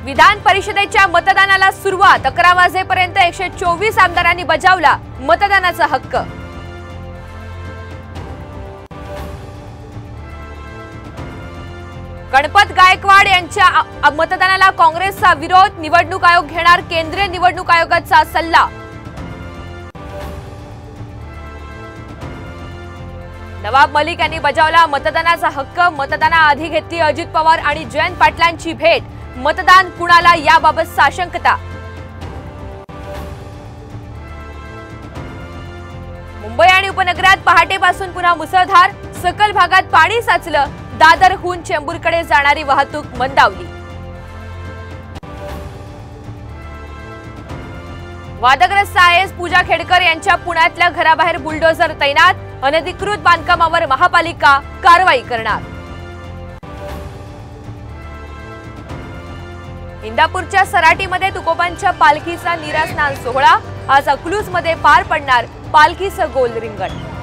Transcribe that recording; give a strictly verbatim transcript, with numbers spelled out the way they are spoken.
विधान परिषदेच्या मतदानाला सुरुवात अकरा वाजेपर्यंत एकशे चोवीस आमदारांनी बजावला मतदानाचा हक्क। गणपत गायकवाड यांच्या मतदानाला काँग्रेसचा विरोध, निवडणूक आयोग घेणार केंद्रीय निवडणूक आयोगाचा सल्ला। नवाब मलिक यांनी बजावला मतदानाचा हक्क, मतदानाआधी घेतली अजित पवार आणि जयंत पाटलांची भेट, मतदान कुणाला याबाबत साशंकता। मुंबई आणि उपनगरात पहाटेपासून पुन्हा मुसळधार, सकल भागात पाणी साचलं, दादरहून चेंबूरकडे जाणारी वाहतूक मंदावली। वादग्रस्त आय एस पूजा खेडकर यांच्या पुण्यातल्या घराबाहेर बुलडोझर तैनात, अनधिकृत बांधकामावर महापालिका कारवाई करणार। इंदापूरच्या सराटीमध्ये तुकोबांच्या पालखीचा नीरा स्नान सोहळा, आज अकलूजमध्ये पार पडणार पालखीचं गोल रिंगण।